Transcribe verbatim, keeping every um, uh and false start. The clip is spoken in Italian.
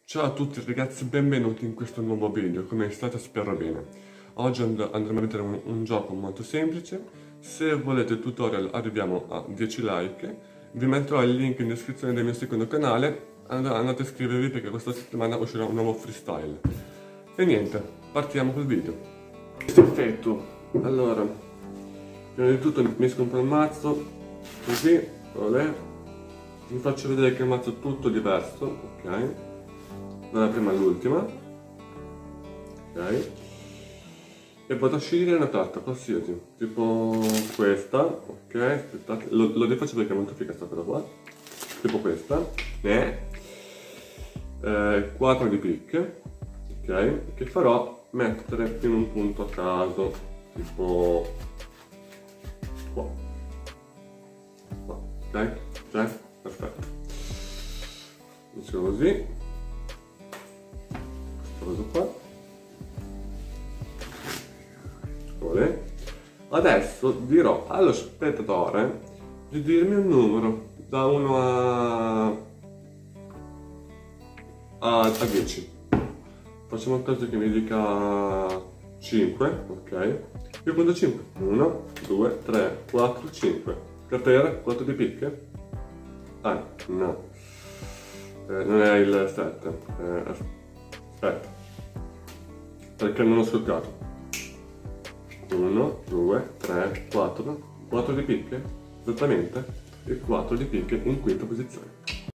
Ciao a tutti ragazzi, benvenuti in questo nuovo video, come state? Spero bene. Oggi and andremo a vedere un, un gioco molto semplice. Se volete il tutorial arriviamo a dieci like. Vi metterò il link in descrizione del mio secondo canale, And andate a iscrivervi perché questa settimana uscirà un nuovo freestyle. E niente, partiamo col video. Questo effetto, allora, prima di tutto mesco un po' il mazzo, così, olè. Vi faccio vedere che il mazzo è tutto diverso, ok? Dalla prima all'ultima, ok, e vado a scegliere una carta qualsiasi, tipo questa, ok, aspettate, lo, lo rifaccio perché è molto figa questa cosa qua, tipo questa, eh, eh, quattro di picche, ok, che farò mettere in un punto a caso, tipo qua, qua, ok, ok, perfetto, inizio così. Qua. Adesso dirò allo spettatore di dirmi un numero da uno a, a, a dieci. Facciamo un caso che mi dica cinque, ok? Io conto cinque. uno, due, tre, quattro, cinque. Cartera, quattro di picche? Ah, no. Eh, non è il sette. Eh, aspetta. Perché non ho scoccato. uno, due, tre, quattro, quattro di picche, esattamente, e quattro di picche in quinta posizione.